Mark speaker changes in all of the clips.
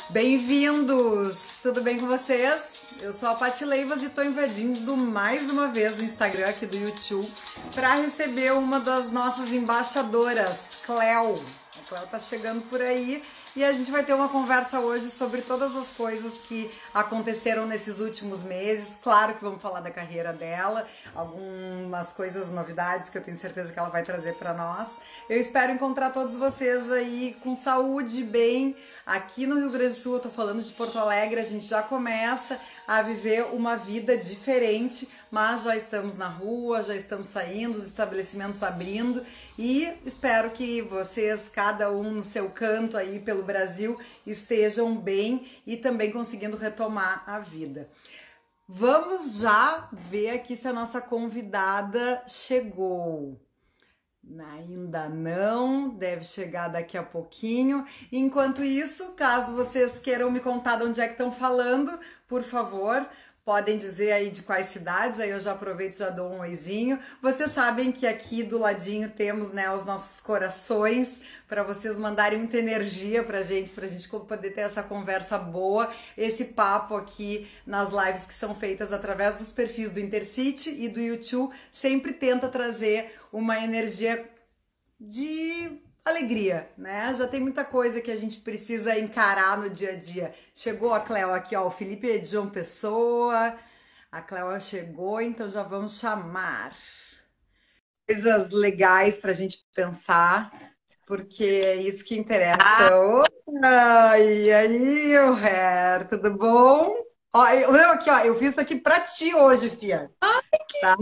Speaker 1: Bem-vindos! Tudo bem com vocês? Eu sou a Paty Leivas e estou invadindo mais uma vez o Instagram aqui do YouTube para receber uma das nossas embaixadoras, Cleo. A Cleo tá chegando por aí e a gente vai ter uma conversa hoje sobre todas as coisas que aconteceram nesses últimos meses. Claro que vamos falar da carreira dela, algumas coisas, novidades que eu tenho certeza que ela vai trazer para nós. Eu espero encontrar todos vocês aí com saúde, bem. Aqui no Rio Grande do Sul, eu tô falando de Porto Alegre, a gente já começa a viver uma vida diferente, mas já estamos na rua, já estamos saindo, os estabelecimentos abrindo e espero que vocês, cada um no seu canto aí pelo Brasil, estejam bem e também conseguindo retomar a vida. Vamos já ver aqui se a nossa convidada chegou. Ainda não, deve chegar daqui a pouquinho. Enquanto isso, caso vocês queiram me contar de onde é que estão falando, por favor, podem dizer aí de quais cidades, aí eu já aproveito e já dou um oizinho. Vocês sabem que aqui do ladinho temos, né, os nossos corações, para vocês mandarem muita energia pra gente poder ter essa conversa boa, esse papo aqui nas lives que são feitas através dos perfis do Intercity e do YouTube, sempre tenta trazer uma energia de alegria, né? Já tem muita coisa que a gente precisa encarar no dia a dia. Chegou a Cleo aqui, ó, o Felipe é de João Pessoa, a Cleo chegou, então já vamos chamar. Coisas legais pra gente pensar, porque é isso que interessa. E aí, Her, tudo bom? Ó, eu aqui, ó, eu fiz isso aqui pra ti hoje, fia.
Speaker 2: Ai, que
Speaker 1: Tá?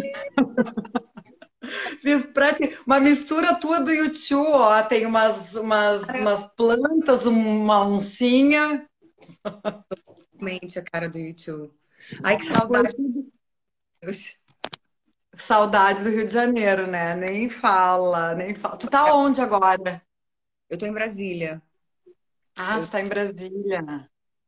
Speaker 1: Fiz pra ti. Uma mistura tua do YouTube, ó. Tem umas plantas, uma oncinha.
Speaker 2: realmente a cara do YouTube. Ai, que saudade.
Speaker 1: Saudades do Rio de Janeiro, né? Nem fala, nem fala. Tu tá onde agora?
Speaker 2: Eu tô em Brasília.
Speaker 1: Ah,
Speaker 2: Eu...
Speaker 1: tu tá em Brasília.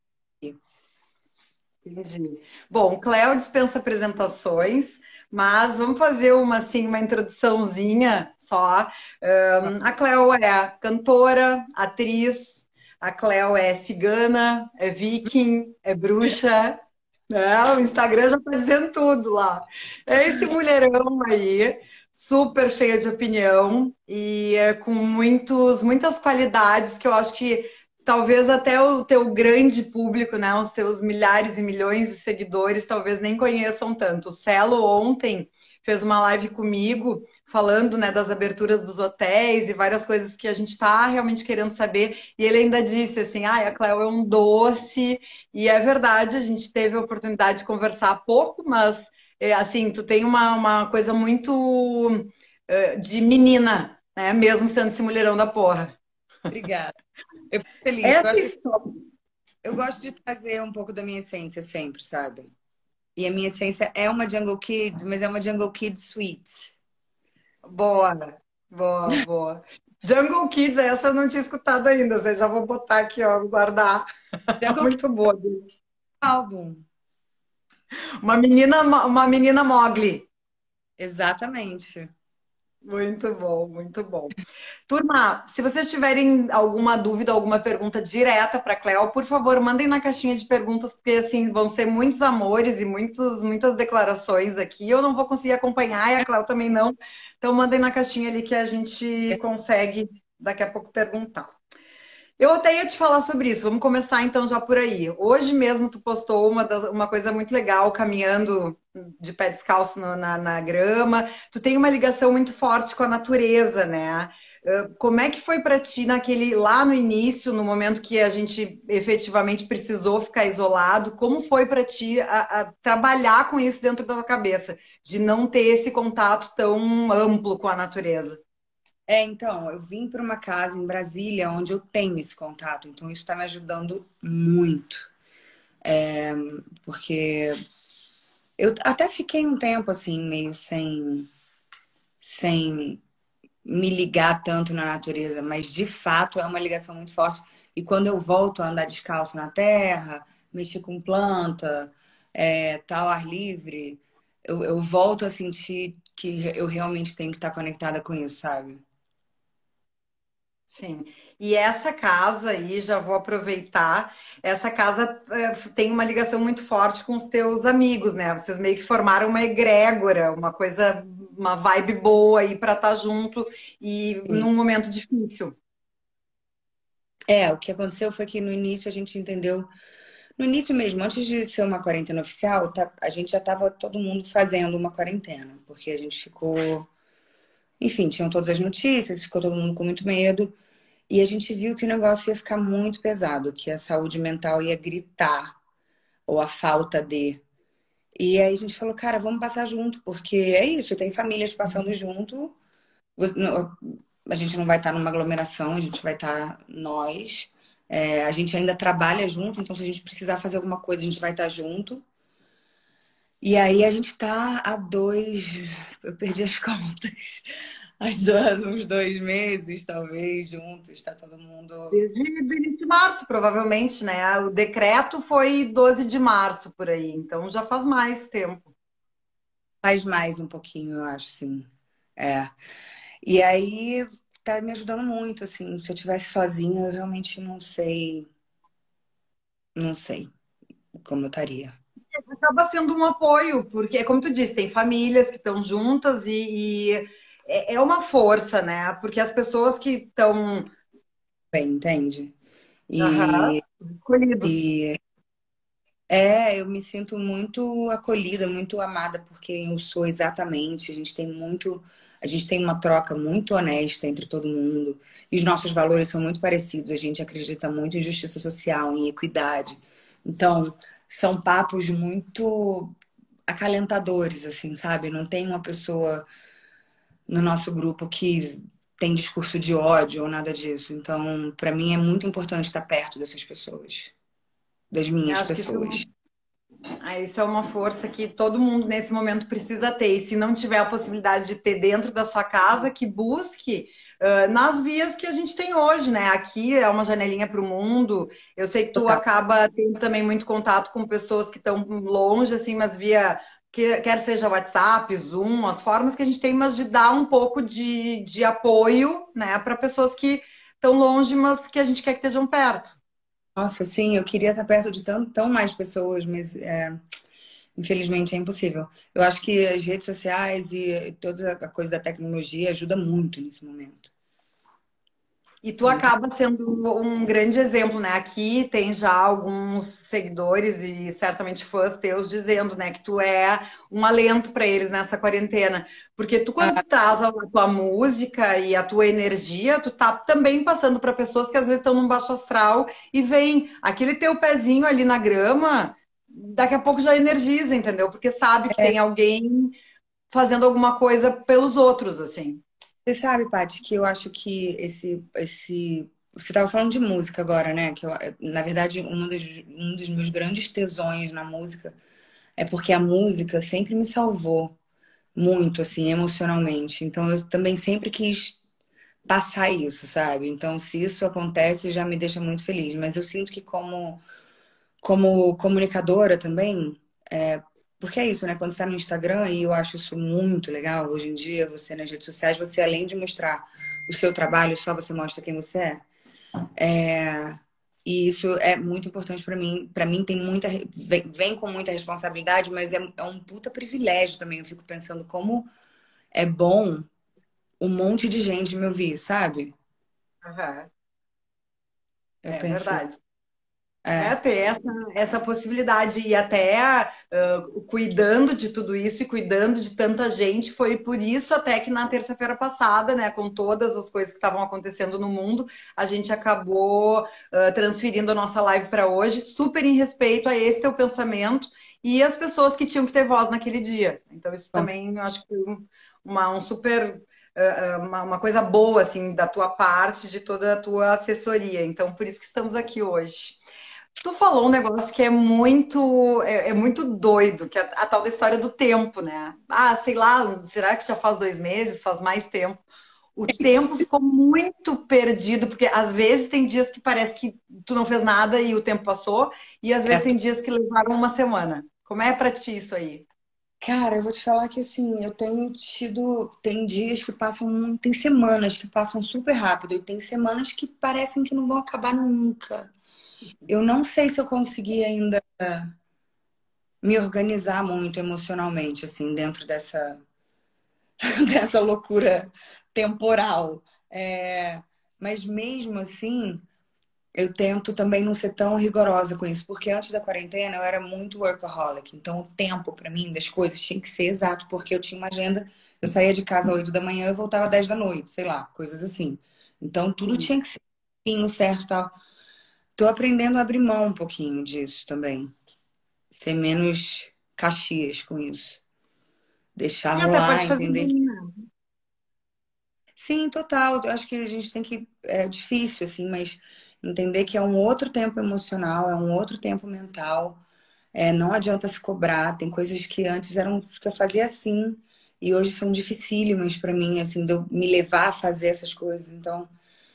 Speaker 1: Entendi. Bom, Cléo dispensa apresentações, mas vamos fazer uma, assim, uma introduçãozinha só. A Cléo é cantora, atriz, a Cléo é cigana, é viking, é bruxa, né? O Instagram já tá dizendo tudo lá. É esse mulherão aí, super cheia de opinião e com muitas qualidades que eu acho que talvez até o teu grande público, né, os teus milhares e milhões de seguidores, talvez nem conheçam tanto. O Celo ontem fez uma live comigo falando, né, das aberturas dos hotéis e várias coisas que a gente está realmente querendo saber. E ele ainda disse assim, a Cléo é um doce. E é verdade, a gente teve a oportunidade de conversar há pouco, mas assim, tu tem uma coisa muito de menina, né, mesmo sendo esse mulherão da porra.
Speaker 2: Obrigada. Eu fico feliz.
Speaker 1: Essa história.
Speaker 2: Eu gosto de trazer um pouco da minha essência sempre, sabe? E a minha essência é uma Jungle Kid, mas é uma Jungle Kid sweet.
Speaker 1: Boa, boa, boa. Jungle Kids, essa eu não tinha escutado ainda. Você já vou botar aqui, ó, guardar.
Speaker 2: Jungle Kid
Speaker 1: Muito boa.
Speaker 2: álbum.
Speaker 1: Uma menina Mogli.
Speaker 2: Exatamente.
Speaker 1: Muito bom, muito bom. Turma, se vocês tiverem alguma dúvida, alguma pergunta direta para a Cleo, por favor, mandem na caixinha de perguntas, porque assim vão ser muitos amores e muitas declarações aqui. Eu não vou conseguir acompanhar e a Cleo também não. Então, mandem na caixinha ali que a gente consegue daqui a pouco perguntar. Eu até ia te falar sobre isso. Vamos começar então já por aí. Hoje mesmo tu postou uma coisa muito legal, caminhando de pé descalço na grama. Tu tem uma ligação muito forte com a natureza, né? Como é que foi para ti lá no início, no momento que a gente efetivamente precisou ficar isolado? Como foi para ti a trabalhar com isso dentro da tua cabeça, de não ter esse contato tão amplo com a natureza?
Speaker 2: Então, eu vim para uma casa em Brasília onde eu tenho esse contato, então isso está me ajudando muito. Porque eu até fiquei um tempo assim, meio sem me ligar tanto na natureza, mas de fato é uma ligação muito forte. E quando eu volto a andar descalço na terra, mexer com planta, tal, ar livre, eu volto a sentir que eu realmente tenho que estar conectada com isso, sabe?
Speaker 1: Sim. E essa casa aí, já vou aproveitar, essa casa tem uma ligação muito forte com os teus amigos, né? Vocês meio que formaram uma egrégora, uma coisa, uma vibe boa aí para estar junto e
Speaker 2: Sim.
Speaker 1: num momento difícil.
Speaker 2: É, o que aconteceu foi que no início a gente entendeu. No início mesmo, antes de ser uma quarentena oficial, a gente já estava todo mundo fazendo uma quarentena, porque a gente ficou. Enfim, tinham todas as notícias, ficou todo mundo com muito medo. E a gente viu que o negócio ia ficar muito pesado, que a saúde mental ia gritar, ou a falta de. E aí a gente falou, cara, vamos passar junto, porque é isso, tem famílias passando junto. A gente não vai estar numa aglomeração, a gente vai estar nós. É, a gente ainda trabalha junto, então se a gente precisar fazer alguma coisa, a gente vai estar junto. E aí a gente tá há dois, eu perdi as contas, uns 2 meses, talvez, juntos, tá todo mundo.
Speaker 1: Desde o início de março, provavelmente, né? O decreto foi 12 de março por aí, então já faz mais tempo.
Speaker 2: Faz mais um pouquinho, eu acho, sim. É. E aí tá me ajudando muito, assim. Se eu tivesse sozinha, eu realmente não sei como eu estaria.
Speaker 1: Acaba sendo um apoio, porque, como tu disse, tem famílias que estão juntas e é uma força, né? Porque as pessoas que estão
Speaker 2: Bem, entende? E,
Speaker 1: escolhidos.
Speaker 2: e eu me sinto muito acolhida, muito amada por quem eu sou exatamente. A gente tem uma troca muito honesta entre todo mundo. E os nossos valores são muito parecidos. A gente acredita muito em justiça social, em equidade. Então, são papos muito acalentadores, assim, sabe? Não tem uma pessoa no nosso grupo que tem discurso de ódio ou nada disso. Então, para mim é muito importante estar perto dessas pessoas, das
Speaker 1: Eu
Speaker 2: minhas
Speaker 1: acho que
Speaker 2: pessoas.
Speaker 1: isso é uma força que todo mundo nesse momento precisa ter. E se não tiver a possibilidade de ter dentro da sua casa, que busque nas vias que a gente tem hoje, né? Aqui é uma janelinha para o mundo. Eu sei que tu
Speaker 2: Total.
Speaker 1: acaba tendo também muito contato com pessoas que estão longe, assim, mas via quer seja WhatsApp, Zoom, as formas que a gente tem, mas de dar um pouco de apoio, né, para pessoas que estão longe, mas que a gente quer que estejam perto.
Speaker 2: Nossa, sim, eu queria estar perto de tão mais pessoas, mas infelizmente é impossível. Eu acho que as redes sociais e toda a coisa da tecnologia ajuda muito nesse momento.
Speaker 1: E tu
Speaker 2: Muito.
Speaker 1: acaba sendo um grande exemplo, né? Aqui tem já alguns seguidores e certamente fãs teus dizendo, né, que tu é um alento para eles nessa quarentena, porque tu quando
Speaker 2: Ah,
Speaker 1: traz a tua música e a tua energia, tu tá também passando para pessoas que às vezes estão num baixo astral e vem aquele teu pezinho ali na grama, daqui a pouco já energiza, entendeu? Porque sabe que tem alguém fazendo alguma coisa pelos outros, assim.
Speaker 2: você sabe, Paty, que eu acho que Você estava falando de música agora, né? Na verdade, um dos meus grandes tesões na música é porque a música sempre me salvou muito, assim, emocionalmente. Então, eu também sempre quis passar isso, sabe? Então, se isso acontece, já me deixa muito feliz. Mas eu sinto que como comunicadora também, porque é isso, né? Quando você está no Instagram, e eu acho isso muito legal, hoje em dia, você nas redes sociais, você além de mostrar o seu trabalho, só você mostra quem você é. E isso é muito importante para mim. Para mim tem vem com muita responsabilidade, mas é um puta privilégio também. Eu fico pensando como é bom um monte de gente me ouvir, sabe?
Speaker 1: Aham.
Speaker 2: Eu
Speaker 1: É
Speaker 2: penso,
Speaker 1: verdade. É
Speaker 2: é,
Speaker 1: ter essa possibilidade e até cuidando de tudo isso e cuidando de tanta gente, foi por isso até que na terça-feira passada, né, com todas as coisas que estavam acontecendo no mundo, a gente acabou transferindo a nossa live para hoje, super em respeito a esse teu pensamento e as pessoas que tinham que ter voz naquele dia. Então isso também eu acho que foi um super uma coisa boa assim da tua parte, de toda a tua assessoria. Então por isso que estamos aqui hoje. Tu falou um negócio que é muito doido, que é a tal da história do tempo, né? Ah, sei lá, será que já faz 2 meses, faz mais tempo? O tempo ficou muito perdido, porque às vezes tem dias que parece que tu não fez nada e o tempo passou, e às
Speaker 2: é,
Speaker 1: vezes tem dias que levaram uma semana. Como é pra ti isso aí?
Speaker 2: Cara, eu vou te falar que assim, eu tenho tido. Tem dias que passam. Tem semanas que passam super rápido e tem semanas que parecem que não vão acabar nunca. Eu não sei se eu consegui ainda me organizar muito emocionalmente, assim, dentro dessa loucura temporal. Mas mesmo assim. Eu tento também não ser tão rigorosa com isso, porque antes da quarentena eu era muito workaholic. Então, o tempo para mim das coisas tinha que ser exato, porque eu tinha uma agenda. Eu saía de casa às 8 da manhã e voltava às 10 da noite, sei lá, coisas assim. Então, tudo
Speaker 1: Sim.
Speaker 2: tinha que ser no certo e tal. Tô aprendendo a abrir mão um pouquinho disso também. Ser menos Caxias com isso. Deixar
Speaker 1: E até
Speaker 2: rolar,
Speaker 1: pode fazer
Speaker 2: entender.
Speaker 1: bem, né?
Speaker 2: Sim, total. Eu acho que a gente tem que. É difícil, assim, mas entender que é um outro tempo emocional, é um outro tempo mental. Não adianta se cobrar. Tem coisas que antes eram que eu fazia assim e hoje são dificílimas para mim, assim, de eu me levar a fazer essas coisas. Então,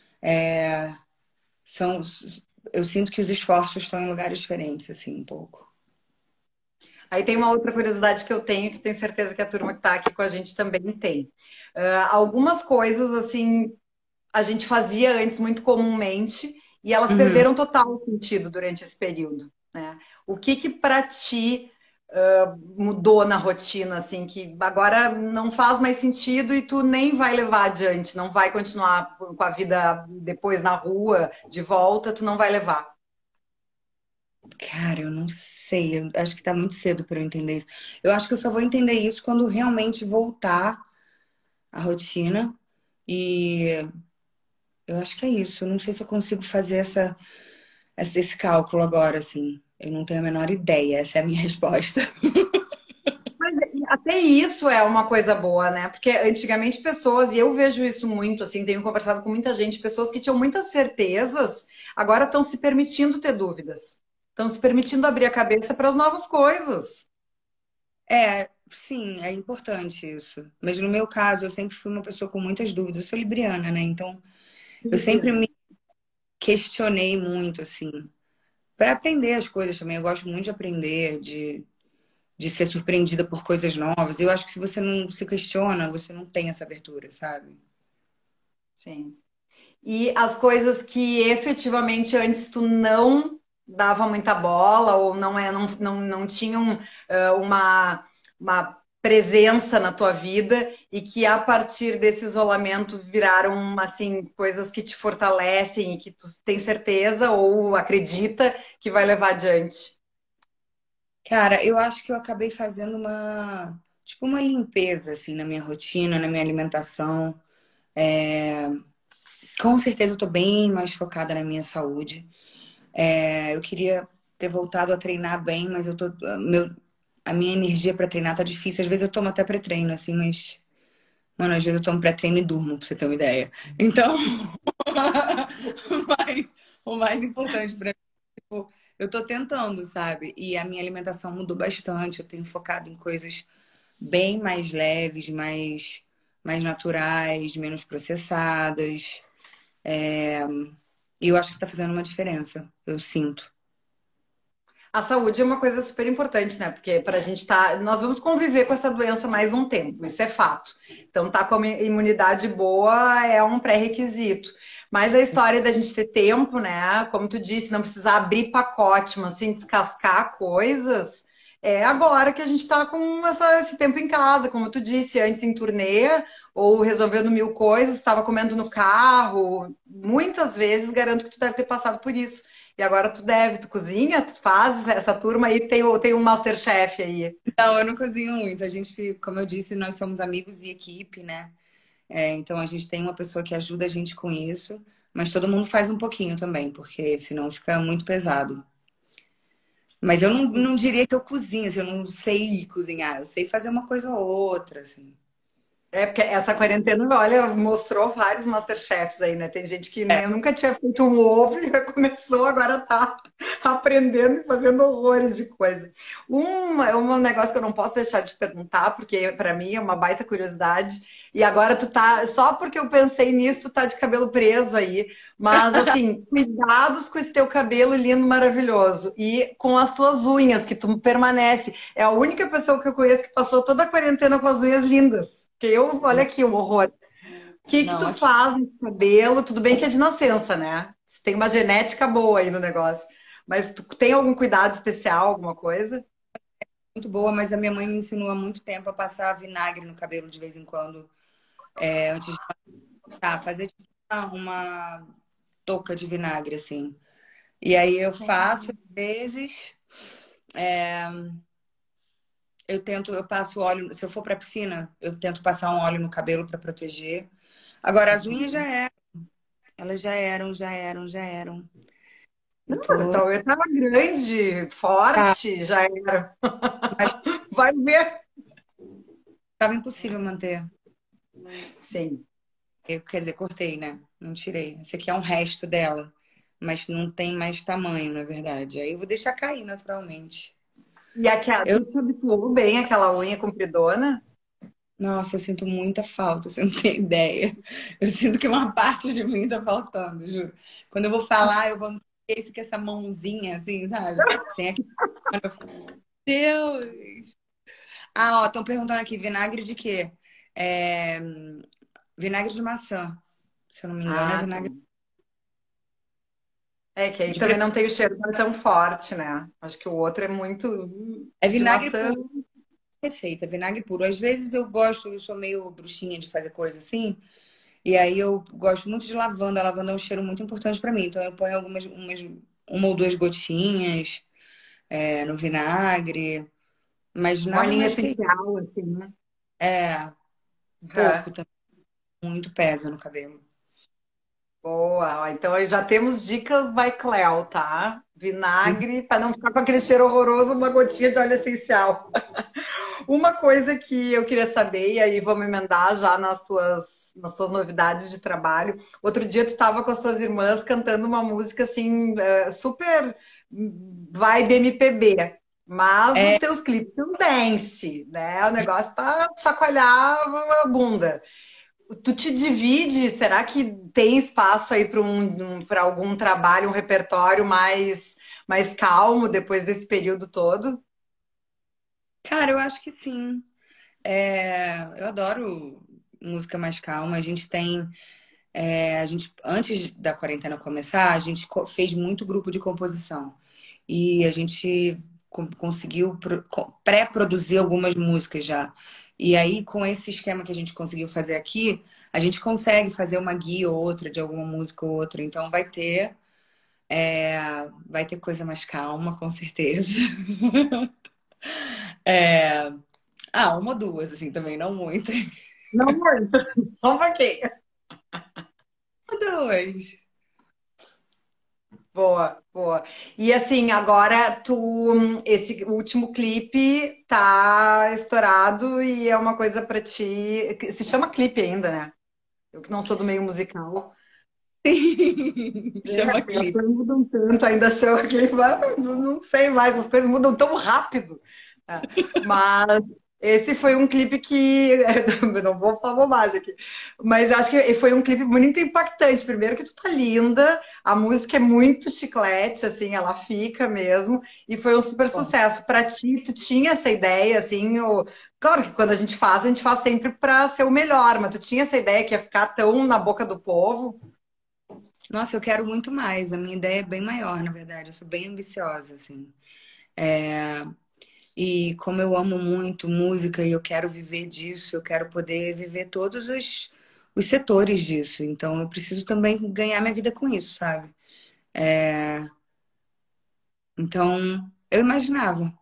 Speaker 2: são, eu sinto que os esforços estão em lugares diferentes, assim, um pouco.
Speaker 1: Aí tem uma outra curiosidade que eu tenho, que tenho certeza que a turma que está aqui com a gente também tem. Algumas coisas, assim, a gente fazia antes muito comumente e elas
Speaker 2: Uhum.
Speaker 1: perderam total sentido durante esse período, né? O que que para ti mudou na rotina, assim, que agora não faz mais sentido e tu nem vai levar adiante, não vai continuar com a vida depois na rua, de volta, tu não vai levar.
Speaker 2: Cara, eu não sei. Eu acho que tá muito cedo para eu entender isso. Eu acho que eu só vou entender isso quando realmente voltar à rotina. E eu acho que é isso. Eu não sei se eu consigo fazer esse cálculo agora, assim. Eu não tenho a menor ideia. Essa é a minha resposta.
Speaker 1: Mas até isso é uma coisa boa, né? Porque antigamente pessoas, e eu vejo isso muito, assim, tenho conversado com muita gente, pessoas que tinham muitas certezas, agora estão se permitindo ter dúvidas. Estão se permitindo abrir a cabeça para as novas coisas.
Speaker 2: Sim, é importante isso. Mas no meu caso, eu sempre fui uma pessoa com muitas dúvidas. Eu sou libriana, né? Então, eu sempre me questionei muito, assim, para aprender as coisas também. Eu gosto muito de aprender, de ser surpreendida por coisas novas. Eu acho que se você não se questiona, você não tem essa abertura, sabe?
Speaker 1: Sim. E as coisas que efetivamente antes tu não dava muita bola ou não tinham uma presença na tua vida e que a partir desse isolamento viraram assim coisas que te fortalecem e que tu tem certeza ou acredita que vai levar adiante.
Speaker 2: Cara, eu acho que eu acabei fazendo tipo, uma limpeza, assim, na minha rotina, na minha alimentação. Com certeza eu tô bem mais focada na minha saúde. Eu queria ter voltado a treinar bem, mas a minha energia pra treinar tá difícil. Às vezes eu tomo até pré-treino, assim, mas, mano, às vezes eu tomo pré-treino e durmo, pra você ter uma ideia. Então, mas o mais importante pra mim, tipo, eu tô tentando, sabe? E a minha alimentação mudou bastante. Eu tenho focado em coisas bem mais leves, mais naturais, menos processadas. E eu acho que está fazendo uma diferença. Eu sinto.
Speaker 1: A saúde é uma coisa super importante, né? Porque para a gente tá, nós vamos conviver com essa doença mais um tempo, isso é fato. Então, tá com a imunidade boa é um pré-requisito. Mas a história da gente ter tempo, né? Como tu disse, não precisar abrir pacote, mas assim, descascar coisas. É agora que a gente está com esse tempo em casa, como tu disse, antes em turnê, ou resolvendo mil coisas, estava comendo no carro. Muitas vezes, garanto que tu deve ter passado por isso. E agora tu cozinha, tu fazes essa turma aí, tem um Masterchef aí.
Speaker 2: Não, eu não cozinho muito. A gente, como eu disse, nós somos amigos e equipe, né? Então a gente tem uma pessoa que ajuda a gente com isso, mas todo mundo faz um pouquinho também, porque senão fica muito pesado. Mas eu não diria que eu cozinho, assim, eu não sei cozinhar, eu sei fazer uma coisa ou outra, assim.
Speaker 1: É, porque essa quarentena, olha, mostrou vários MasterChefs aí, né? Tem gente que
Speaker 2: É,
Speaker 1: nem, nunca tinha feito um ovo e começou, agora tá aprendendo e fazendo horrores de coisa. Um negócio que eu não posso deixar de perguntar, porque para mim é uma baita curiosidade, e agora tu tá, só porque eu pensei nisso, tu tá de cabelo preso aí, mas assim, cuidados com esse teu cabelo lindo, maravilhoso, e com as tuas unhas, que tu permanece. É a única pessoa que eu conheço que passou toda a quarentena com as unhas lindas. Porque eu, olha aqui o horror. O que que
Speaker 2: não,
Speaker 1: tu
Speaker 2: aqui
Speaker 1: faz no cabelo? Tudo bem que é de nascença, né? Tu tem uma genética boa aí no negócio. Mas tu tem algum cuidado especial, alguma coisa?
Speaker 2: é muito boa, mas a minha mãe me ensinou há muito tempo a passar vinagre no cabelo de vez em quando, antes de fazer tipo uma touca de vinagre, assim. E aí eu faço, às vezes, eu passo óleo, se eu for pra piscina, eu tento passar um óleo no cabelo pra proteger. Agora, as unhas já eram, elas já eram. Eu tô.
Speaker 1: Então, eu tava grande,
Speaker 2: Ah,
Speaker 1: forte, já era.
Speaker 2: mas
Speaker 1: Vai ver.
Speaker 2: tava impossível manter.
Speaker 1: Sim.
Speaker 2: Quer dizer, cortei, né? Não tirei. Esse aqui é um resto dela, mas não tem mais tamanho, na verdade. Aí eu vou deixar cair naturalmente.
Speaker 1: E aquela,
Speaker 2: Eu,
Speaker 1: tu te habituou bem àquela unha compridona?
Speaker 2: nossa, eu sinto muita falta, você não tem ideia. Eu sinto que uma parte de mim tá faltando, juro. Quando eu vou falar, eu vou no e fica essa mãozinha assim, sabe? Sem aqui. Eu falo, Deus! Ah, ó, estão perguntando aqui, vinagre de quê? É, vinagre de maçã. Se eu não me engano, é
Speaker 1: Ah, tá.
Speaker 2: vinagre
Speaker 1: É que aí
Speaker 2: de
Speaker 1: também
Speaker 2: preferência.
Speaker 1: não tem o cheiro tão forte, né? Acho que o outro é muito
Speaker 2: É
Speaker 1: de
Speaker 2: vinagre
Speaker 1: maçã.
Speaker 2: puro. Receita, vinagre puro. Às vezes eu gosto, eu sou meio bruxinha de fazer coisa assim, e aí eu gosto muito de lavanda. A lavanda é um cheiro muito importante pra mim, então eu ponho uma ou duas gotinhas no vinagre, mas
Speaker 1: Um
Speaker 2: nada
Speaker 1: olhinho
Speaker 2: mais que isso.
Speaker 1: essencial, assim, né?
Speaker 2: É,
Speaker 1: Aham.
Speaker 2: pouco também, muito pesa no cabelo.
Speaker 1: Boa. Ó, então aí já temos dicas by Cleo, tá? Vinagre, para não ficar com aquele cheiro horroroso, uma gotinha de óleo essencial. Uma coisa que eu queria saber, e aí vamos emendar já nas tuas novidades de trabalho. Outro dia tu estava com as tuas irmãs cantando uma música assim, super vibe MPB. Mas os
Speaker 2: É,
Speaker 1: teus clipes são dance, né? O negócio para chacoalhar a bunda. Tu te divide? Será que tem espaço aí para algum trabalho, um repertório mais calmo depois desse período todo?
Speaker 2: cara, eu acho que sim. Eu adoro música mais calma. Antes da quarentena começar, a gente fez muito grupo de composição. E a gente conseguiu pré-produzir algumas músicas já. E aí, com esse esquema que a gente conseguiu fazer aqui, a gente consegue fazer uma guia ou outra de alguma música ou outra. Então vai ter coisa mais calma, com certeza. É, uma ou duas, assim, também, não muitas.
Speaker 1: Não muito, só um pouquinho.
Speaker 2: Uma, duas.
Speaker 1: Boa, boa. E assim, agora esse último clipe tá estourado e é uma coisa pra ti. Se chama clipe ainda, né? Eu que não sou do meio musical. É,
Speaker 2: Chama
Speaker 1: porque as
Speaker 2: clipe.
Speaker 1: coisas mudam tanto, ainda chama clipe, mas não sei mais, as coisas mudam tão rápido. É. Mas esse foi um clipe que. Não vou falar bobagem aqui. Mas acho que foi um clipe muito impactante. Primeiro que tu tá linda, a música é muito chiclete, assim, ela fica mesmo, e foi um super sucesso. Pra ti, tu tinha essa ideia, assim, claro que quando a gente faz sempre pra ser o melhor, mas tu tinha essa ideia que ia ficar tão na boca do povo?
Speaker 2: Nossa, eu quero muito mais. A minha ideia é bem maior, na verdade. Eu sou bem ambiciosa, assim. E como eu amo muito música e eu quero viver disso, eu quero poder viver todos os setores disso. Então eu preciso também ganhar minha vida com isso, sabe? Então eu imaginava.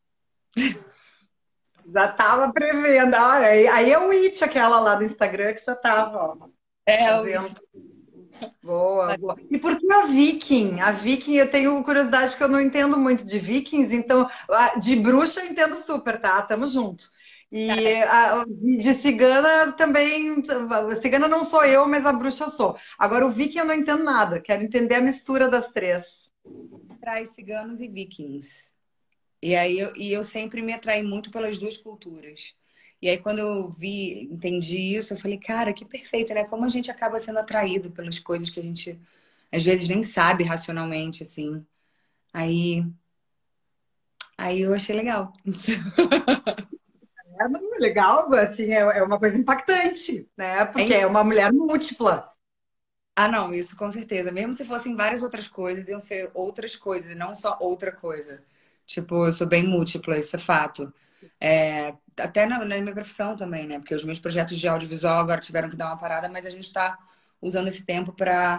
Speaker 1: Já tava prevendo. Ah, aí é o It, aquela lá do Instagram que já tava, ó,
Speaker 2: É, o
Speaker 1: fazendo. Boa, boa. E por que a Viking? A Viking, eu tenho curiosidade porque eu não entendo muito de Vikings, então de bruxa eu entendo super, tá? Tamo junto. E de cigana também. Cigana não sou eu, mas a bruxa sou. Agora, o viking eu não entendo nada. Quero entender a mistura das três.
Speaker 2: Traz ciganos e vikings. E eu sempre me atraí muito pelas duas culturas. E aí, quando eu entendi isso, eu falei, cara, que perfeito, né? Como a gente acaba sendo atraído pelas coisas que a gente às vezes nem sabe racionalmente, assim. Aí, aí eu achei legal.
Speaker 1: É legal, assim, é uma coisa impactante, né? Porque é uma mulher múltipla.
Speaker 2: Ah, não, isso com certeza. Mesmo se fossem várias outras coisas, iam ser outras coisas, e não só outra coisa. Tipo, eu sou bem múltipla, isso é fato. Até na minha profissão também, né? Porque os meus projetos de audiovisual agora tiveram que dar uma parada, mas a gente está usando esse tempo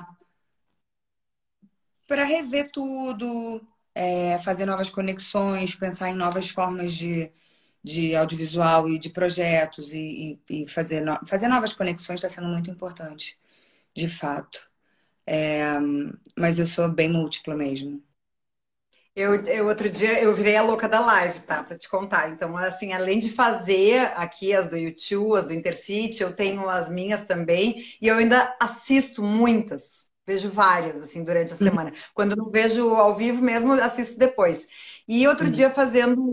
Speaker 2: para rever tudo, fazer novas conexões, pensar em novas formas de audiovisual e de projetos e fazer, fazer novas conexões está sendo muito importante, de fato. Mas eu sou bem múltipla mesmo.
Speaker 1: Outro dia eu virei a louca da live, tá? Pra te contar. Então, assim, além de fazer aqui as do YouTube, as do Intercity, eu tenho as minhas também, e eu ainda assisto muitas. Vejo várias, assim, durante a
Speaker 2: Uhum,
Speaker 1: semana. Quando não vejo ao vivo mesmo, assisto depois. E outro
Speaker 2: uhum.
Speaker 1: dia, fazendo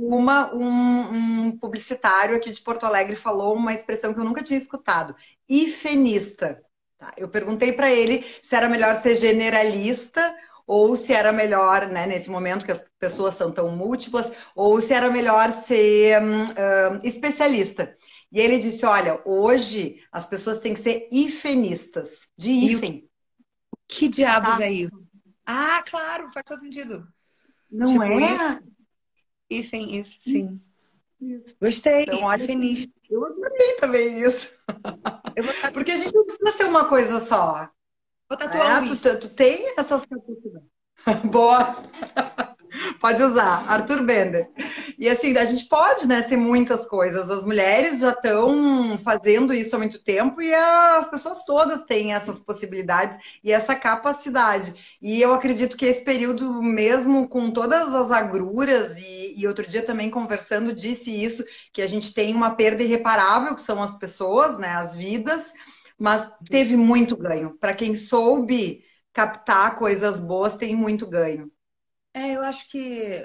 Speaker 1: um publicitário aqui de Porto Alegre falou uma expressão que eu nunca tinha escutado: ifenista. Tá? Eu perguntei para ele se era melhor ser generalista ou se era melhor, né, nesse momento que as pessoas são tão múltiplas, ou se era melhor ser especialista. E ele disse: olha, hoje as pessoas têm que ser hifenistas, de
Speaker 2: E
Speaker 1: hífen,
Speaker 2: que diabos
Speaker 1: tá?
Speaker 2: é isso? Ah, claro, faz todo sentido.
Speaker 1: Não
Speaker 2: Tipo,
Speaker 1: é?
Speaker 2: isso, sim. Gostei,
Speaker 1: Então, olha,
Speaker 2: feliz.
Speaker 1: eu adorei também isso.
Speaker 2: Eu vou,
Speaker 1: Porque a gente não precisa ser uma coisa só.
Speaker 2: vou tatuar
Speaker 1: Né?
Speaker 2: o if.
Speaker 1: Tu tem essas capacidades. Boa. Pode usar, Arthur Bender. E assim, a gente pode, né, ser muitas coisas. As mulheres já estão fazendo isso há muito tempo e as pessoas todas têm essas possibilidades e essa capacidade. E eu acredito que esse período, mesmo com todas as agruras, e outro dia também conversando, disse isso, que a gente tem uma perda irreparável, que são as pessoas, né, as vidas, mas teve muito ganho. Para quem soube captar coisas boas, tem muito ganho.
Speaker 2: Eu acho que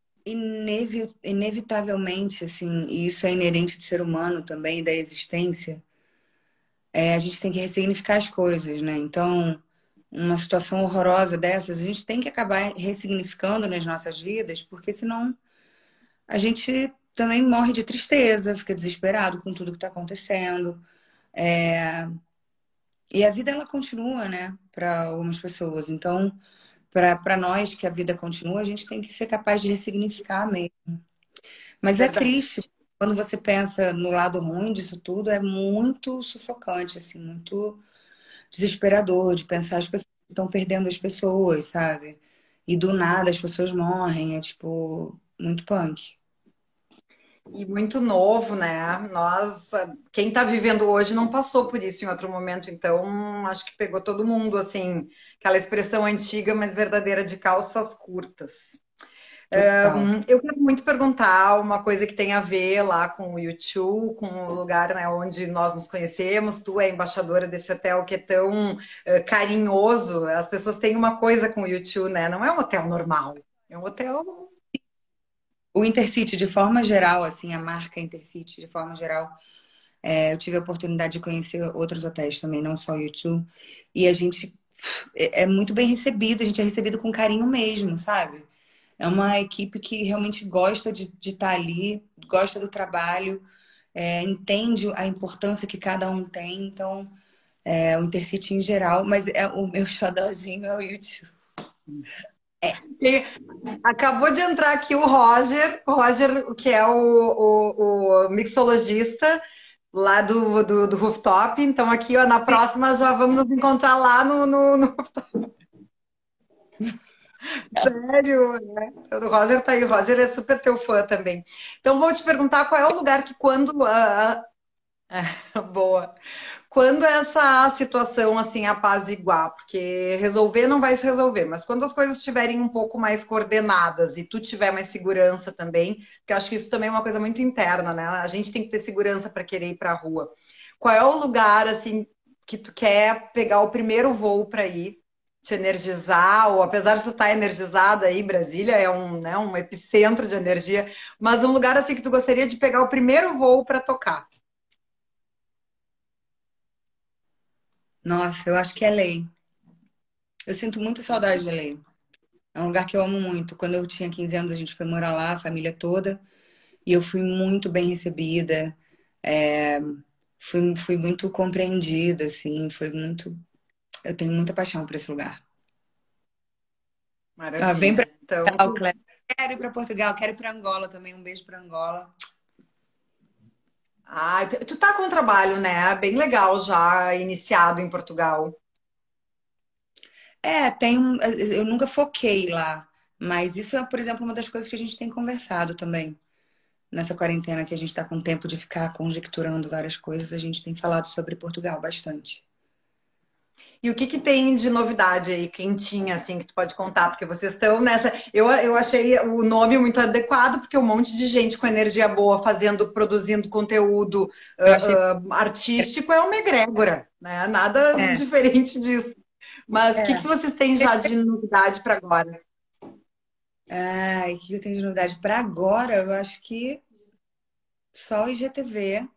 Speaker 2: inevitavelmente, assim, e isso é inerente do ser humano também, da existência, a gente tem que ressignificar as coisas, né? Então, uma situação horrorosa dessas, a gente tem que acabar ressignificando nas nossas vidas, porque senão a gente também morre de tristeza, fica desesperado com tudo que está acontecendo. É, E a vida, ela continua, né, para algumas pessoas. Então, para nós que a vida continua, a gente tem que ser capaz de ressignificar mesmo. Mas é
Speaker 1: Verdade.
Speaker 2: triste quando você pensa no lado ruim disso tudo, é muito sufocante, assim, muito desesperador de pensar as pessoas que estão perdendo as pessoas, sabe? E do nada as pessoas morrem, é tipo muito punk.
Speaker 1: E muito novo, né? Nós, quem está vivendo hoje não passou por isso em outro momento, então acho que pegou todo mundo, assim, aquela expressão antiga, mas verdadeira de calças curtas.
Speaker 2: Total.
Speaker 1: Eu quero muito perguntar uma coisa que tem a ver lá com o YouTube, com o lugar, né, onde nós nos conhecemos. Tu é embaixadora desse hotel que é tão carinhoso. As pessoas têm uma coisa com o YouTube, né? Não é um hotel normal, é um hotel.
Speaker 2: O Intercity, de forma geral, assim, a marca Intercity, de forma geral, eu tive a oportunidade de conhecer outros hotéis também, não só o YouTube. E a gente é muito bem recebido, a gente é recebido com carinho mesmo, sabe? É uma equipe que realmente gosta de estar ali, gosta do trabalho, entende a importância que cada um tem. Então, o Intercity em geral, mas o meu xodózinho é o YouTube.
Speaker 1: E acabou de entrar aqui o Roger, que é o mixologista lá do Rooftop. Então, aqui, ó, na próxima já vamos nos encontrar lá no Sério, né? O Roger tá aí, o Roger é super teu fã também. Então, vou te perguntar qual é o lugar que quando. Boa. quando essa situação assim apaziguar, porque resolver não vai se resolver, mas quando as coisas estiverem um pouco mais coordenadas e tu tiver mais segurança também, porque eu acho que isso também é uma coisa muito interna, né? A gente tem que ter segurança para querer ir para a rua. Qual é o lugar assim que tu quer pegar o primeiro voo para ir? Te energizar, ou apesar de tu estar energizada aí, Brasília é um, né, um epicentro de energia, mas um lugar assim que tu gostaria de pegar o primeiro voo para tocar.
Speaker 2: Nossa, eu acho que é lei. Eu sinto muita saudade de lei. É um lugar que eu amo muito. Quando eu tinha 15 anos, a gente foi morar lá, a família toda, e eu fui muito bem recebida. É, fui muito compreendida, assim, foi muito. Eu tenho muita paixão por esse lugar. Ah, vem pra
Speaker 1: Maravilha. Então,
Speaker 2: Portugal, Cléber. Quero ir para Portugal, quero ir para Angola também. Um beijo para Angola.
Speaker 1: tu tá com um trabalho, né? Bem legal já iniciado em Portugal.
Speaker 2: É, tem um, eu nunca foquei lá, mas isso é, por exemplo, uma das coisas que a gente tem conversado também. Nessa quarentena que a gente está com tempo de ficar conjecturando várias coisas, a gente tem falado sobre Portugal bastante.
Speaker 1: E o que que tem de novidade aí, quentinha, assim, que tu pode contar? Porque vocês estão nessa. Eu achei o nome muito adequado, porque um monte de gente com energia boa fazendo, produzindo conteúdo
Speaker 2: Eu achei.
Speaker 1: artístico é uma egrégora, né? Nada
Speaker 2: É,
Speaker 1: diferente disso. Mas o que que
Speaker 2: é.
Speaker 1: vocês têm já de novidade para agora?
Speaker 2: Ai, o que eu tenho de novidade? Para agora, eu acho que só o IGTV,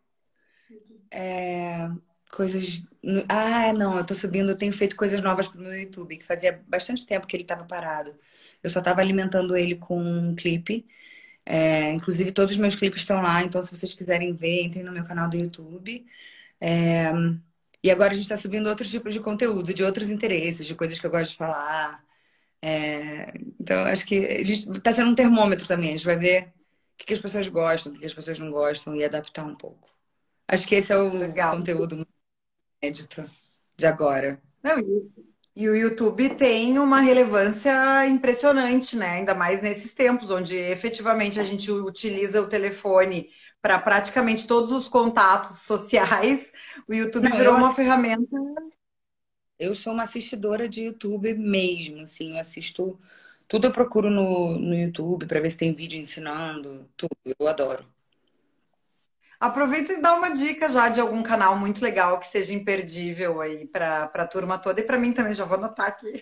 Speaker 2: coisas. Ah, não, eu tô subindo, eu tenho feito coisas novas pro meu YouTube, que fazia bastante tempo que ele estava parado. Eu só estava alimentando ele com um clipe. Inclusive, todos os meus clipes estão lá, então se vocês quiserem ver, entrem no meu canal do YouTube. É, E agora a gente está subindo outros tipos de conteúdo, de outros interesses, de coisas que eu gosto de falar. Então, acho que a gente está sendo um termômetro também. A gente vai ver o que que as pessoas gostam, o que que as pessoas não gostam e adaptar um pouco. Acho que esse é o
Speaker 1: Legal.
Speaker 2: conteúdo inédito de agora.
Speaker 1: Não, e o YouTube tem uma relevância impressionante, né? Ainda mais nesses tempos, onde efetivamente a gente utiliza o telefone para praticamente todos os contatos sociais. O YouTube
Speaker 2: Não,
Speaker 1: virou uma ferramenta.
Speaker 2: eu sou uma assistidora de YouTube mesmo, assim, eu assisto tudo, eu procuro no YouTube para ver se tem vídeo ensinando, tudo, eu adoro.
Speaker 1: Aproveita e dá uma dica já de algum canal muito legal que seja imperdível aí para a turma toda e para mim também, já vou anotar aqui.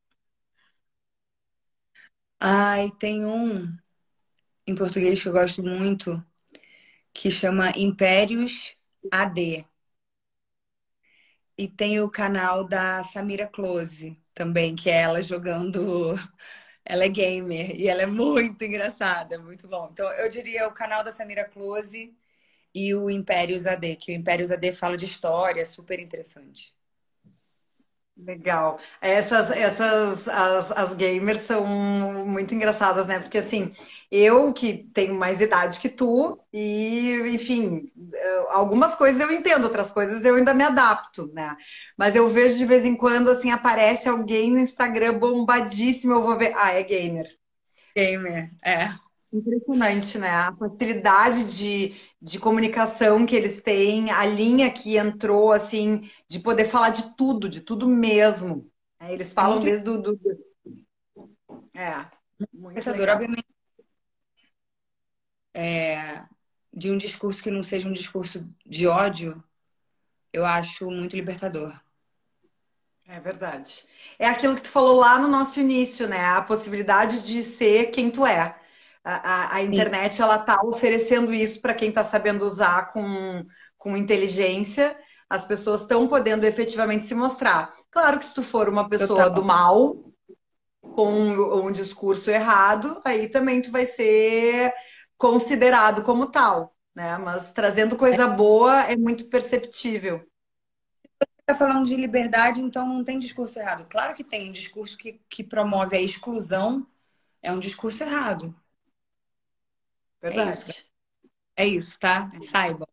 Speaker 2: Ai, tem um em português que eu gosto muito, que chama Impérios AD. E tem o canal da Samira Close também, que é ela jogando. Ela é gamer e ela é muito engraçada, muito bom. Então eu diria o canal da Samira Close e o Impérios AD, que o Impérios AD fala de história, é super interessante.
Speaker 1: Legal. As gamers são muito engraçadas, né? Porque assim, eu que tenho mais idade que tu, e enfim, algumas coisas eu entendo, outras coisas eu ainda me adapto, né? Mas eu vejo de vez em quando, assim, aparece alguém no Instagram bombadíssimo, eu vou ver, ah, é gamer.
Speaker 2: Gamer, é.
Speaker 1: Impressionante, né? A facilidade de comunicação que eles têm, a linha que entrou, assim, de poder falar de tudo mesmo. É, eles
Speaker 2: É
Speaker 1: falam
Speaker 2: muito
Speaker 1: desde É, muito
Speaker 2: libertador,
Speaker 1: legal.
Speaker 2: obviamente, de um discurso que não seja um discurso de ódio, eu acho muito libertador.
Speaker 1: É verdade. É aquilo que tu falou lá no nosso início, né? A possibilidade de ser quem tu é. A
Speaker 2: Sim,
Speaker 1: internet, ela tá oferecendo isso para quem está sabendo usar com inteligência. As pessoas estão podendo efetivamente se mostrar. Claro que se tu for uma pessoa do
Speaker 2: total.
Speaker 1: mal, com um discurso errado, aí também tu vai ser considerado como tal, né? Mas trazendo coisa boa é muito perceptível.
Speaker 2: Tá falando de liberdade, então não tem discurso errado. Claro que tem um discurso que promove a exclusão, é um discurso errado. É isso,
Speaker 1: Verdade.
Speaker 2: é isso, tá? Saiba.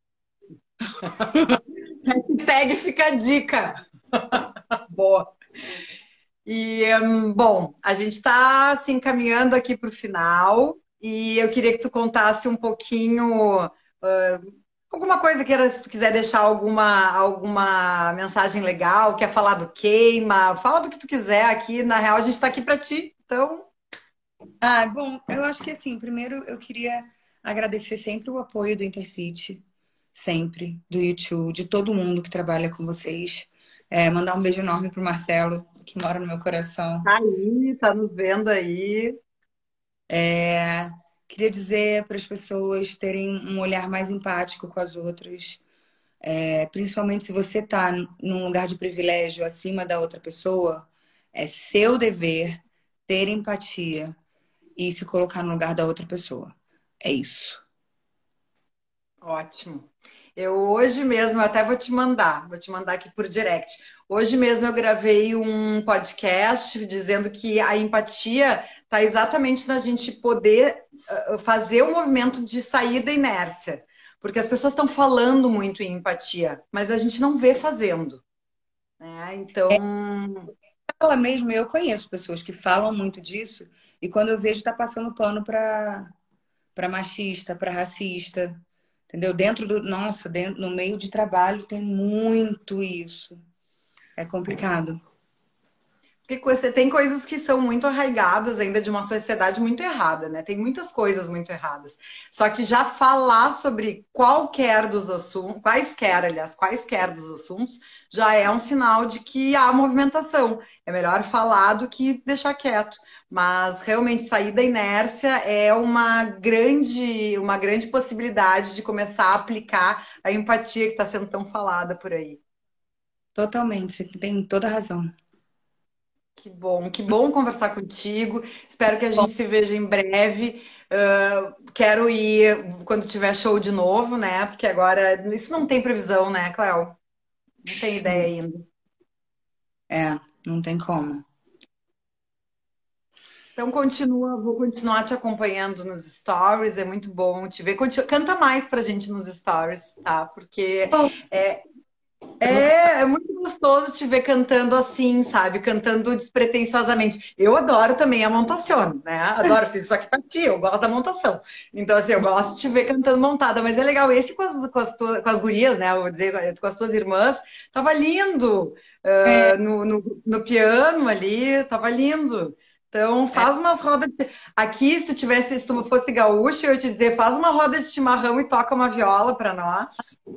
Speaker 1: Hashtag fica a dica. Boa. E, bom, a gente está se encaminhando aqui para o final e eu queria que tu contasse um pouquinho Alguma coisa que se tu quiser deixar alguma mensagem legal, quer falar do queima, fala do que tu quiser aqui. Na real, a gente está aqui para ti. Então,
Speaker 2: Ah, bom, eu acho que assim, primeiro eu queria agradecer sempre o apoio do Intercity, sempre, do YouTube, de todo mundo que trabalha com vocês. Mandar um beijo enorme pro Marcelo, que mora no meu coração.
Speaker 1: tá aí, tá nos vendo aí.
Speaker 2: É, queria dizer para as pessoas terem um olhar mais empático com as outras, principalmente se você está num lugar de privilégio acima da outra pessoa, é seu dever ter empatia e se colocar no lugar da outra pessoa. É isso.
Speaker 1: Ótimo. Eu hoje mesmo, eu até vou te mandar aqui por direct. Hoje mesmo eu gravei um podcast dizendo que a empatia está exatamente na gente poder fazer o movimento de sair da inércia. Porque as pessoas estão falando muito em empatia, mas a gente não vê fazendo, né? Então,
Speaker 2: Ela mesmo, eu conheço pessoas que falam muito disso e quando eu vejo tá passando pano para machista, para racista, entendeu? No meio de trabalho tem muito isso. É complicado.
Speaker 1: porque você tem coisas que são muito arraigadas ainda de uma sociedade muito errada, né? Tem muitas coisas muito erradas. Só que já falar sobre qualquer dos assuntos, quaisquer, aliás, quaisquer dos assuntos, já é um sinal de que há movimentação. É melhor falar do que deixar quieto. Mas realmente sair da inércia é uma grande possibilidade de começar a aplicar a empatia que está sendo tão falada por aí.
Speaker 2: Totalmente, você tem toda a razão.
Speaker 1: Que bom conversar contigo. Espero que a
Speaker 2: Bom,
Speaker 1: gente se veja em breve. Quero ir quando tiver show de novo, né? Porque agora isso não tem previsão, né, Cléo? Não tem ideia ainda.
Speaker 2: não tem como.
Speaker 1: Então continua, vou continuar te acompanhando nos stories, é muito bom te ver. Canta mais pra gente nos stories, tá? Porque
Speaker 2: Bom,
Speaker 1: é,
Speaker 2: eu vou...
Speaker 1: é muito gostoso te ver cantando assim, sabe? Cantando despretensiosamente. Eu adoro também a montação, né? Adoro, fiz isso aqui pra ti, eu gosto da montação. Então, assim, eu gosto de te ver cantando montada, mas é legal. Esse com as gurias, né? Eu vou dizer, com as tuas irmãs, tava lindo.
Speaker 2: É,
Speaker 1: No piano ali, tava lindo. Então,
Speaker 2: é,
Speaker 1: faz umas rodas de... Aqui, se tu fosse gaúcho, eu ia te dizer, faz uma roda de chimarrão e toca uma viola para nós.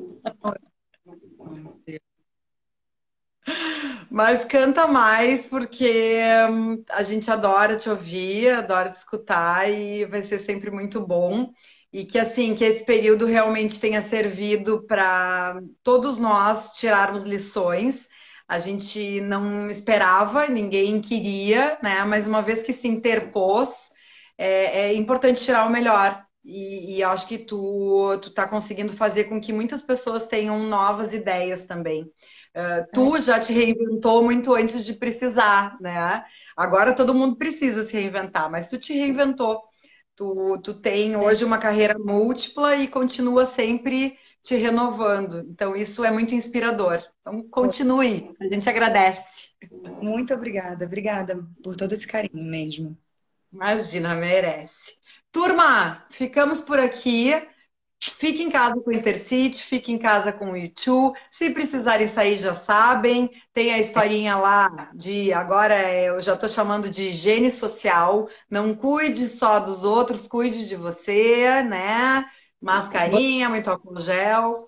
Speaker 1: Mas canta mais, porque a gente adora te ouvir, adora te escutar e vai ser sempre muito bom. E que assim, que esse período realmente tenha servido para todos nós tirarmos lições. A gente não esperava, ninguém queria, né? Mas uma vez que se interpôs, é importante tirar o melhor. E acho que tu tá conseguindo fazer com que muitas pessoas tenham novas ideias também.
Speaker 2: é,
Speaker 1: Tu já te reinventou muito antes de precisar, né? Agora todo mundo precisa se reinventar, mas tu te reinventou. Tu tem
Speaker 2: é.
Speaker 1: hoje uma carreira múltipla e continua sempre te renovando. Então, isso é muito inspirador. Então, continue. A gente agradece.
Speaker 2: Muito obrigada, obrigada por todo esse carinho mesmo.
Speaker 1: Imagina, merece. Turma, ficamos por aqui. Fique em casa com o Intercity, fique em casa com o YouTube. Se precisarem sair, já sabem. Tem a historinha lá de agora eu já estou chamando de higiene social. Não cuide só dos outros, cuide de você, né? Mascarinha, muito álcool gel.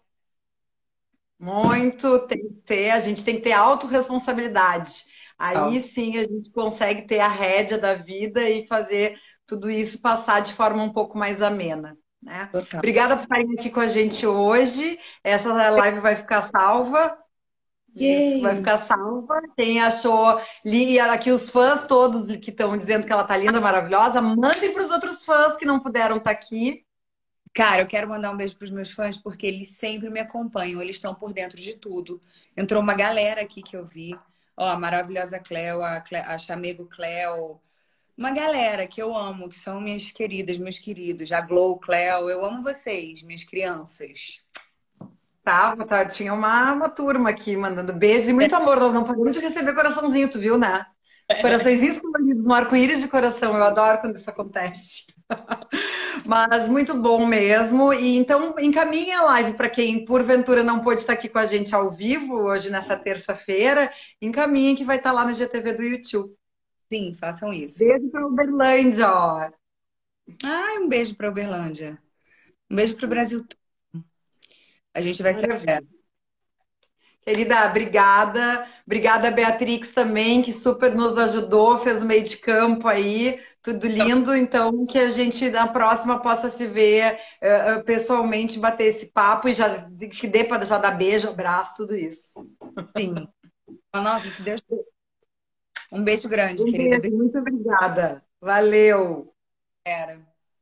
Speaker 1: Muito tem que ter, a gente tem que ter autorresponsabilidade. Aí
Speaker 2: Total,
Speaker 1: sim a gente consegue ter a rédea da vida e fazer tudo isso passar de forma um pouco mais amena, né?
Speaker 2: total.
Speaker 1: Obrigada por estarem aqui com a gente hoje. Essa live vai ficar salva. Isso, vai
Speaker 2: Yay!
Speaker 1: ficar salva. Quem achou, li aqui os fãs todos que estão dizendo que ela tá linda, maravilhosa, mandem para os outros fãs que não puderam estar aqui.
Speaker 2: Cara, eu quero mandar um beijo pros meus fãs porque eles sempre me acompanham, eles estão por dentro de tudo. Entrou uma galera aqui que eu vi. Ó, a maravilhosa Cleo, a Chamego Cleo. Uma galera que eu amo, que são minhas queridas, meus queridos. A Glow, Cleo, eu amo vocês, minhas crianças.
Speaker 1: Tá, tinha uma turma aqui mandando beijos e muito amor. Nós não paramos de receber coraçãozinho, tu viu, né? Coraçõezinhos coloridos no arco-íris de coração. Eu adoro quando isso acontece. Mas muito bom mesmo. E então encaminha a live para quem porventura não pôde estar aqui com a gente ao vivo hoje nessa terça-feira. Encaminha que vai estar lá no GTV do YouTube.
Speaker 2: Sim, façam isso.
Speaker 1: Beijo para Uberlândia, ó.
Speaker 2: Ai, um beijo para Uberlândia. Um beijo para o Brasil todo. A gente vai ser.
Speaker 1: Maravilha. Querida, obrigada. Obrigada, Beatrix, também, que super nos ajudou, fez o meio de campo aí, tudo lindo. Então, que a gente na próxima possa se ver pessoalmente, bater esse papo e já que dê para já dar beijo, abraço, tudo isso.
Speaker 2: Sim. Nossa, se Deus. Um beijo grande,
Speaker 1: Um
Speaker 2: querida.
Speaker 1: beijo, muito obrigada. Valeu.
Speaker 2: Obrigada.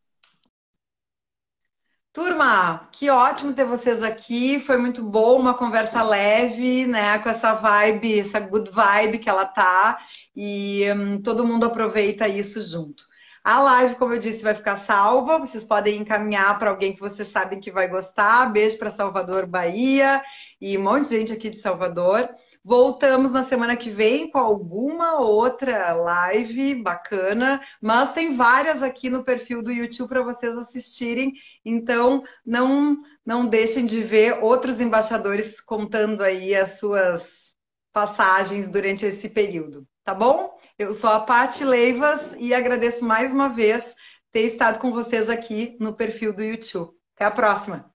Speaker 1: Turma, que ótimo ter vocês aqui. Foi muito bom, uma conversa leve, né? Com essa vibe, essa good vibe que ela tá. E todo mundo aproveita isso junto. A live, como eu disse, vai ficar salva. Vocês podem encaminhar para alguém que vocês sabem que vai gostar. Beijo para Salvador, Bahia e um monte de gente aqui de Salvador. Voltamos na semana que vem com alguma outra live bacana, mas tem várias aqui no perfil do YouTube para vocês assistirem. Então, não deixem de ver outros embaixadores contando aí as suas passagens durante esse período, tá bom? Eu sou a Paty Leivas e agradeço mais uma vez ter estado com vocês aqui no perfil do YouTube. Até a próxima!